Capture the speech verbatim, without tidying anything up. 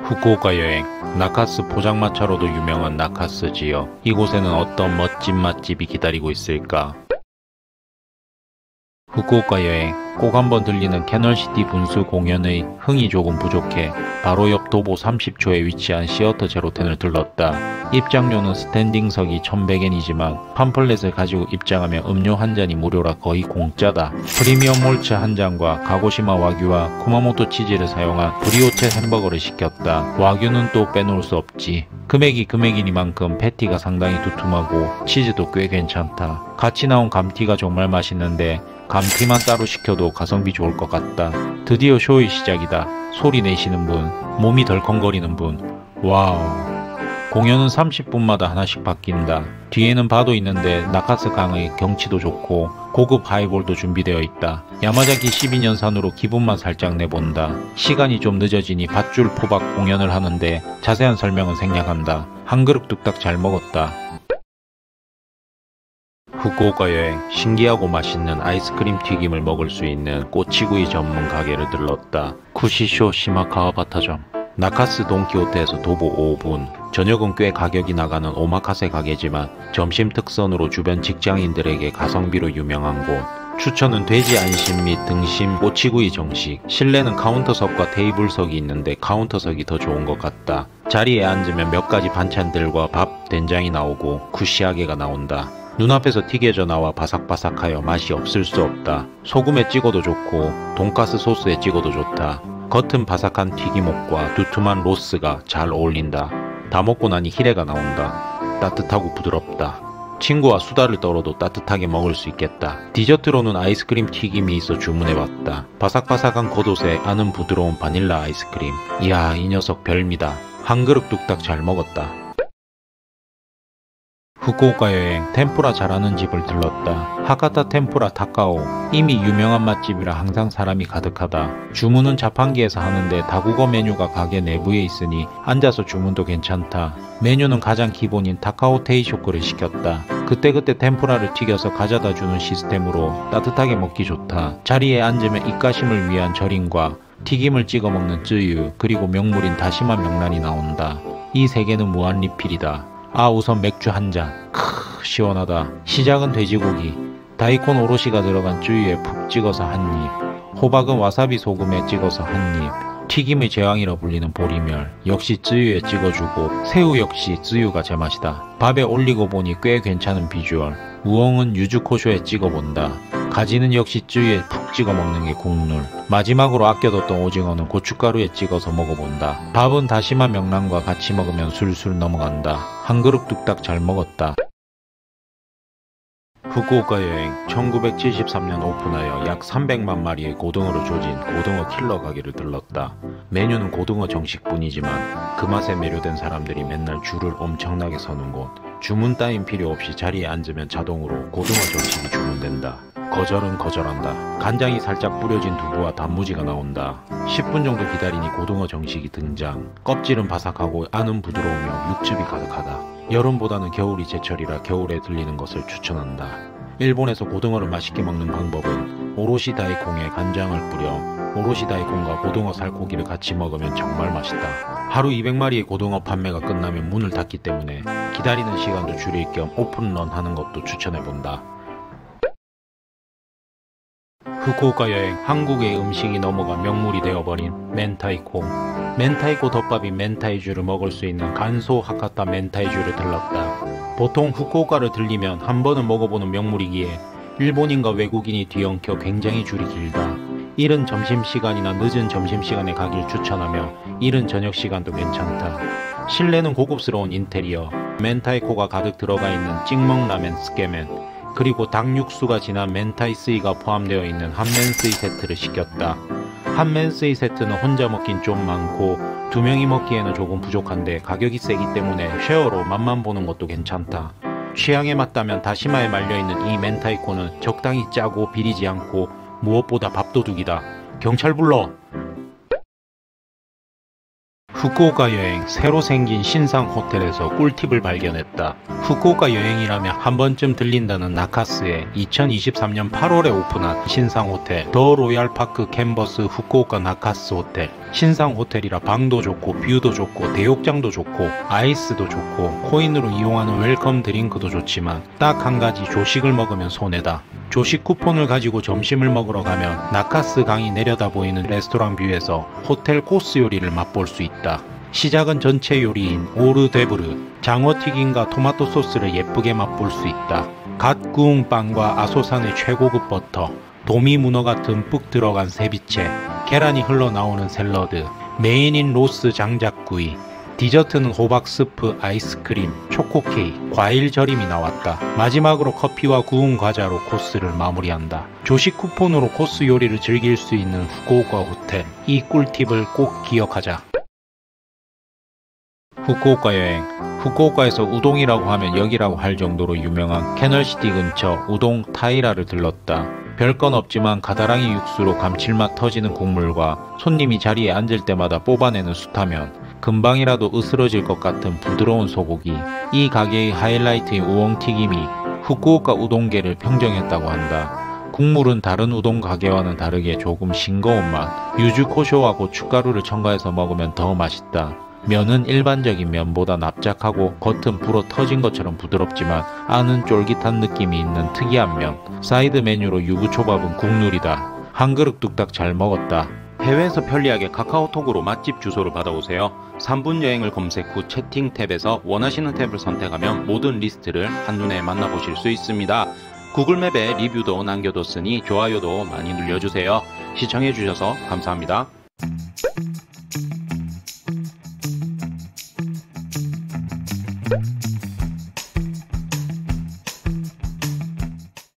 후쿠오카 여행, 나카스 포장마차로도 유명한 나카스 지역. 이곳에는 어떤 멋진 맛집이 기다리고 있을까? 후쿠오카 여행, 꼭 한번 들리는 캐널시티 분수 공연의 흥이 조금 부족해 바로 옆 도보 삼십 초에 위치한 시어터 제로텐을 들렀다. 입장료는 스탠딩석이 천백 엔이지만 팜플렛을 가지고 입장하면 음료 한 잔이 무료라 거의 공짜다. 프리미엄 몰츠 한 잔과 가고시마 와규와 쿠마모토 치즈를 사용한 브리오체 햄버거를 시켰다. 와규는 또 빼놓을 수 없지. 금액이 금액이니만큼 패티가 상당히 두툼하고 치즈도 꽤 괜찮다. 같이 나온 감튀가 정말 맛있는데 감튀만 따로 시켜도 가성비 좋을 것 같다. 드디어 쇼의 시작이다. 소리 내시는 분, 몸이 덜컹거리는 분. 와우. 공연은 삼십 분마다 하나씩 바뀐다. 뒤에는 바도 있는데 나카스 강의 경치도 좋고 고급 하이볼도 준비되어 있다. 야마자키 십이 년산으로 기분만 살짝 내본다. 시간이 좀 늦어지니 밧줄 포박 공연을 하는데 자세한 설명은 생략한다. 한 그릇 뚝딱 잘 먹었다. 후쿠오카 여행, 신기하고 맛있는 아이스크림 튀김을 먹을 수 있는 꼬치구이 전문 가게를 들렀다. 쿠시쇼 시마카와바타점. 나카스 돈키호테에서 도보 오 분. 저녁은 꽤 가격이 나가는 오마카세 가게지만 점심 특선으로 주변 직장인들에게 가성비로 유명한 곳. 추천은 돼지 안심 및 등심, 꼬치구이 정식. 실내는 카운터석과 테이블석이 있는데 카운터석이 더 좋은 것 같다. 자리에 앉으면 몇 가지 반찬들과 밥, 된장이 나오고 쿠시하게가 나온다. 눈앞에서 튀겨져 나와 바삭바삭하여 맛이 없을 수 없다. 소금에 찍어도 좋고 돈가스 소스에 찍어도 좋다. 겉은 바삭한 튀김옷과 두툼한 로스가 잘 어울린다. 다 먹고 나니 히레가 나온다. 따뜻하고 부드럽다. 친구와 수다를 떨어도 따뜻하게 먹을 수 있겠다. 디저트로는 아이스크림 튀김이 있어 주문해봤다. 바삭바삭한 겉옷에 안은 부드러운 바닐라 아이스크림. 이야, 이 녀석 별미다. 한 그릇 뚝딱 잘 먹었다. 후쿠오카 여행, 템푸라 잘하는 집을 들렀다. 하카타 템푸라 타카오. 이미 유명한 맛집이라 항상 사람이 가득하다. 주문은 자판기에서 하는데 다국어 메뉴가 가게 내부에 있으니 앉아서 주문도 괜찮다. 메뉴는 가장 기본인 타카오 테이쇼크를 시켰다. 그때그때 템푸라를 튀겨서 가져다 주는 시스템으로 따뜻하게 먹기 좋다. 자리에 앉으면 입가심을 위한 절임과 튀김을 찍어 먹는 쯔유, 그리고 명물인 다시마 명란이 나온다. 이 세 개는 무한 리필이다. 아, 우선 맥주 한 잔. 크, 시원하다. 시작은 돼지고기. 다이콘 오롯이가 들어간 쯔유에 푹 찍어서 한 입. 호박은 와사비 소금에 찍어서 한 입. 튀김의 제왕이라 불리는 보리멸. 역시 쯔유에 찍어주고 새우 역시 쯔유가 제맛이다. 밥에 올리고 보니 꽤 괜찮은 비주얼. 우엉은 유즈코쇼에 찍어본다. 가지는 역시 쯔유에 푹 찍어 먹는 게 국룰. 마지막으로 아껴뒀던 오징어는 고춧가루에 찍어서 먹어본다. 밥은 다시마 명란과 같이 먹으면 술술 넘어간다. 한 그릇 뚝딱 잘 먹었다. 후쿠오카 여행, 천구백칠십삼 년 오픈하여 약 삼백만 마리의 고등어로 조진 고등어 킬러 가게를 들렀다. 메뉴는 고등어 정식뿐이지만 그 맛에 매료된 사람들이 맨날 줄을 엄청나게 서는 곳. 주문 따윈 필요 없이 자리에 앉으면 자동으로 고등어 정식이 주문된다. 거절은 거절한다. 간장이 살짝 뿌려진 두부와 단무지가 나온다. 십 분 정도 기다리니 고등어 정식이 등장. 껍질은 바삭하고 안은 부드러우며 육즙이 가득하다. 여름보다는 겨울이 제철이라 겨울에 들리는 것을 추천한다. 일본에서 고등어를 맛있게 먹는 방법은 오롯이 다이콘에 간장을 뿌려 오롯이 다이콘과 고등어 살코기를 같이 먹으면 정말 맛있다. 하루 이백 마리의 고등어 판매가 끝나면 문을 닫기 때문에 기다리는 시간도 줄일 겸 오픈런 하는 것도 추천해본다. 후쿠오카 여행, 한국의 음식이 넘어가 명물이 되어버린 멘타이코. 멘타이코 덮밥인 멘타이주를 먹을 수 있는 간소 하카타 멘타이주를 들렀다. 보통 후쿠오카를 들리면 한 번은 먹어보는 명물이기에 일본인과 외국인이 뒤엉켜 굉장히 줄이 길다. 이른 점심시간이나 늦은 점심시간에 가길 추천하며 이른 저녁시간도 괜찮다. 실내는 고급스러운 인테리어, 멘타이코가 가득 들어가 있는 찍먹 라멘 스케멘, 그리고 닭 육수가 진한 멘타이스이가 포함되어 있는 한멘스이 세트를 시켰다. 한멘스이 세트는 혼자 먹긴 좀 많고 두 명이 먹기에는 조금 부족한데 가격이 세기 때문에 쉐어로 맛만 보는 것도 괜찮다. 취향에 맞다면 다시마에 말려있는 이 멘타이코는 적당히 짜고 비리지 않고 무엇보다 밥도둑이다. 경찰 불러! 후쿠오카 여행, 새로 생긴 신상 호텔에서 꿀팁을 발견했다. 후쿠오카 여행이라면 한 번쯤 들린다는 나카스에 이천이십삼 년 팔월에 오픈한 신상 호텔 더 로얄파크 캔버스 후쿠오카 나카스 호텔. 신상 호텔이라 방도 좋고 뷰도 좋고 대욕장도 좋고 아이스도 좋고 코인으로 이용하는 웰컴 드링크도 좋지만 딱 한 가지 조식을 먹으면 손해다. 조식 쿠폰을 가지고 점심을 먹으러 가면 나카스 강이 내려다 보이는 레스토랑 뷰에서 호텔 코스 요리를 맛볼 수 있다. 시작은 전체 요리인 오르데브르, 장어튀김과 토마토 소스를 예쁘게 맛볼 수 있다. 갓 구운 빵과 아소산의 최고급 버터, 도미 문어가 듬뿍 들어간 세비체, 계란이 흘러나오는 샐러드, 메인인 로스 장작구이, 디저트는 호박 스프, 아이스크림, 초코 케이크, 과일 절임이 나왔다. 마지막으로 커피와 구운 과자로 코스를 마무리한다. 조식 쿠폰으로 코스 요리를 즐길 수 있는 후쿠오카 호텔. 이 꿀팁을 꼭 기억하자. 후쿠오카 여행. 후쿠오카에서 우동이라고 하면 여기라고 할 정도로 유명한 캐널시티 근처 우동 타이라를 들렀다. 별건 없지만 가다랑이 육수로 감칠맛 터지는 국물과 손님이 자리에 앉을 때마다 뽑아내는 수타면, 금방이라도 으스러질 것 같은 부드러운 소고기. 이 가게의 하이라이트인 우엉튀김이 후쿠오카 우동계를 평정했다고 한다. 국물은 다른 우동 가게와는 다르게 조금 싱거운 맛, 유즈코쇼와 고춧가루를 첨가해서 먹으면 더 맛있다. 면은 일반적인 면보다 납작하고 겉은 불어 터진 것처럼 부드럽지만 안은 쫄깃한 느낌이 있는 특이한 면. 사이드 메뉴로 유부초밥은 국룰이다. 한 그릇 뚝딱 잘 먹었다. 해외에서 편리하게 카카오톡으로 맛집 주소를 받아오세요. 삼 분 여행을 검색 후 채팅 탭에서 원하시는 탭을 선택하면 모든 리스트를 한눈에 만나보실 수 있습니다. 구글맵에 리뷰도 남겨뒀으니 좋아요도 많이 눌러주세요. 시청해주셔서 감사합니다.